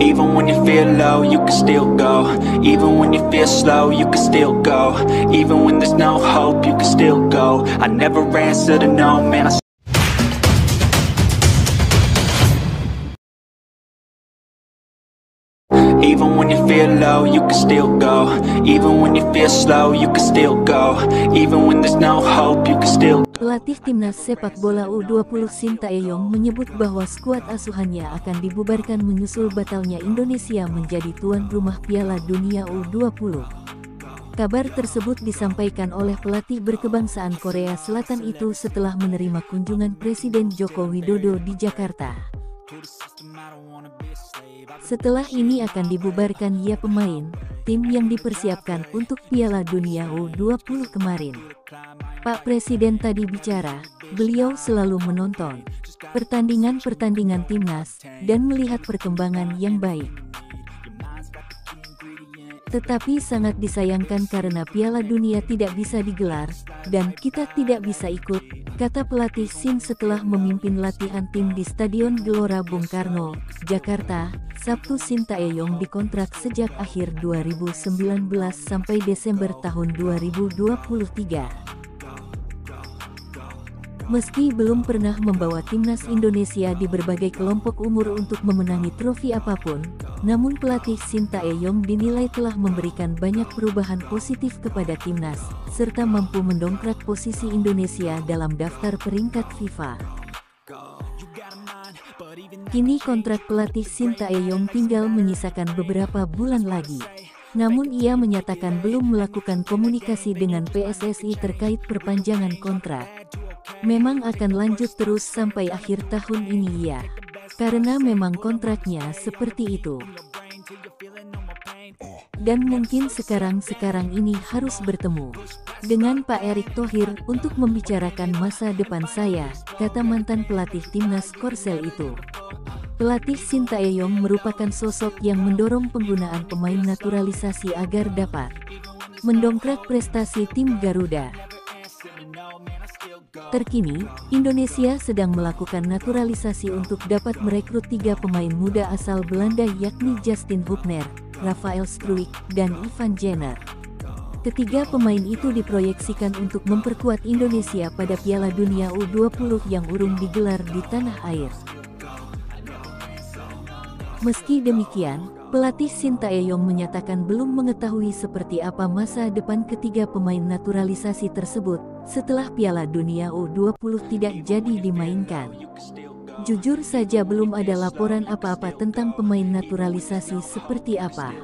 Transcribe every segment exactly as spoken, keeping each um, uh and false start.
Even when you feel low, you can still go. Even when you feel slow, you can still go. Even when there's no hope, you can still go. I never answer to no, man, I Even when you feel low, you can still go. Even when you feel slow, you can still go. Even when there's no hope, you can still go. Pelatih timnas sepak bola U dua puluh Sintayong menyebut bahwa skuad asuhannya akan dibubarkan menyusul batalnya Indonesia menjadi tuan rumah Piala Dunia U dua puluh. Kabar tersebut disampaikan oleh pelatih berkebangsaan Korea Selatan itu setelah menerima kunjungan Presiden Joko Widodo di Jakarta. Setelah ini akan dibubarkan ya pemain, tim yang dipersiapkan untuk Piala Dunia U dua puluh kemarin. Pak Presiden tadi bicara, beliau selalu menonton pertandingan-pertandingan timnas dan melihat perkembangan yang baik. Tetapi sangat disayangkan karena Piala Dunia tidak bisa digelar, dan kita tidak bisa ikut, kata pelatih Shin setelah memimpin latihan tim di Stadion Gelora Bung Karno, Jakarta, Sabtu. Sintayong dikontrak sejak akhir dua ribu sembilan belas sampai Desember tahun dua ribu dua puluh tiga. Meski belum pernah membawa timnas Indonesia di berbagai kelompok umur untuk memenangi trofi apapun, namun pelatih Sintayong dinilai telah memberikan banyak perubahan positif kepada timnas, serta mampu mendongkrak posisi Indonesia dalam daftar peringkat FIFA. Kini kontrak pelatih Sintayong tinggal menyisakan beberapa bulan lagi. Namun ia menyatakan belum melakukan komunikasi dengan P S S I terkait perpanjangan kontrak. Memang akan lanjut terus sampai akhir tahun ini ya, karena memang kontraknya seperti itu. Dan mungkin sekarang-sekarang ini harus bertemu dengan Pak Erick Thohir untuk membicarakan masa depan saya, kata mantan pelatih timnas Korsel itu. Pelatih Sintayong merupakan sosok yang mendorong penggunaan pemain naturalisasi agar dapat mendongkrak prestasi tim Garuda. Terkini, Indonesia sedang melakukan naturalisasi untuk dapat merekrut tiga pemain muda asal Belanda yakni Justin Hubner, Rafael Struijk, dan Ivan Jenner. Ketiga pemain itu diproyeksikan untuk memperkuat Indonesia pada Piala Dunia U dua puluh yang urung digelar di tanah air. Meski demikian, pelatih Sintayong menyatakan belum mengetahui seperti apa masa depan ketiga pemain naturalisasi tersebut setelah Piala Dunia U dua puluh tidak jadi dimainkan. Jujur saja belum ada laporan apa-apa tentang pemain naturalisasi seperti apa.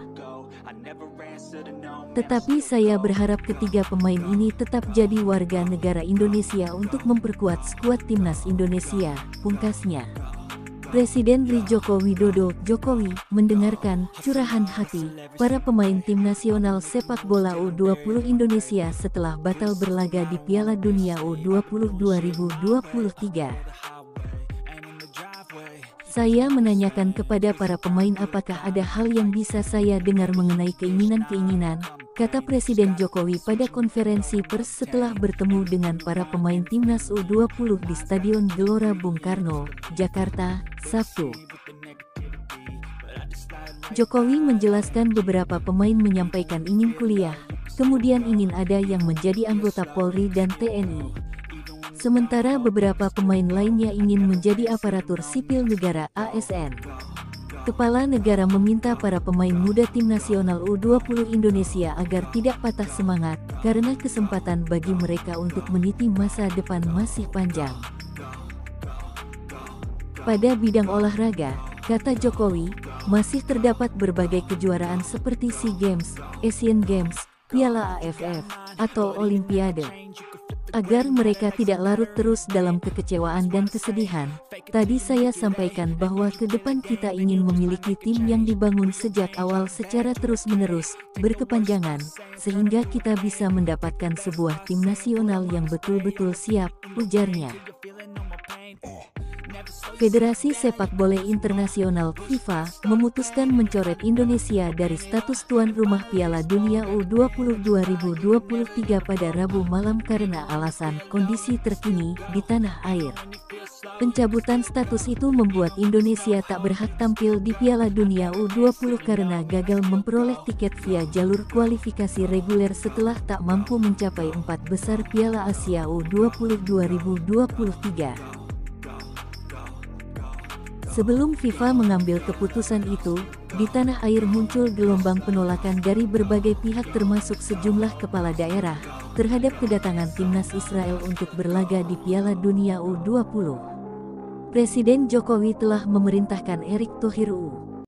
Tetapi saya berharap ketiga pemain ini tetap jadi warga negara Indonesia untuk memperkuat skuad timnas Indonesia, pungkasnya. Presiden R I Joko Widodo, Jokowi, mendengarkan curahan hati para pemain tim nasional sepak bola U dua puluh Indonesia setelah batal berlaga di Piala Dunia U dua puluh dua ribu dua puluh tiga. Saya menanyakan kepada para pemain apakah ada hal yang bisa saya dengar mengenai keinginan-keinginan, kata Presiden Jokowi pada konferensi pers setelah bertemu dengan para pemain timnas U dua puluh di Stadion Gelora Bung Karno, Jakarta, Sabtu. Jokowi menjelaskan beberapa pemain menyampaikan ingin kuliah, kemudian ingin ada yang menjadi anggota Polri dan T N I. Sementara beberapa pemain lainnya ingin menjadi aparatur sipil negara A S N. Kepala negara meminta para pemain muda tim nasional U dua puluh Indonesia agar tidak patah semangat, karena kesempatan bagi mereka untuk meniti masa depan masih panjang. Pada bidang olahraga, kata Jokowi, masih terdapat berbagai kejuaraan seperti SEA Games, Asian Games, Piala A F F, atau Olimpiade. Agar mereka tidak larut terus dalam kekecewaan dan kesedihan, tadi saya sampaikan bahwa ke depan kita ingin memiliki tim yang dibangun sejak awal secara terus-menerus, berkepanjangan, sehingga kita bisa mendapatkan sebuah tim nasional yang betul-betul siap, ujarnya. Federasi Sepak Bola Internasional FIFA memutuskan mencoret Indonesia dari status tuan rumah Piala Dunia U dua puluh dua ribu dua puluh tiga pada Rabu malam karena alasan kondisi terkini di tanah air. Pencabutan status itu membuat Indonesia tak berhak tampil di Piala Dunia U dua puluh karena gagal memperoleh tiket via jalur kualifikasi reguler setelah tak mampu mencapai empat besar Piala Asia U dua puluh dua ribu dua puluh tiga. Sebelum FIFA mengambil keputusan itu, di tanah air muncul gelombang penolakan dari berbagai pihak termasuk sejumlah kepala daerah terhadap kedatangan timnas Israel untuk berlaga di Piala Dunia U dua puluh. Presiden Jokowi telah memerintahkan Erick Thohir U.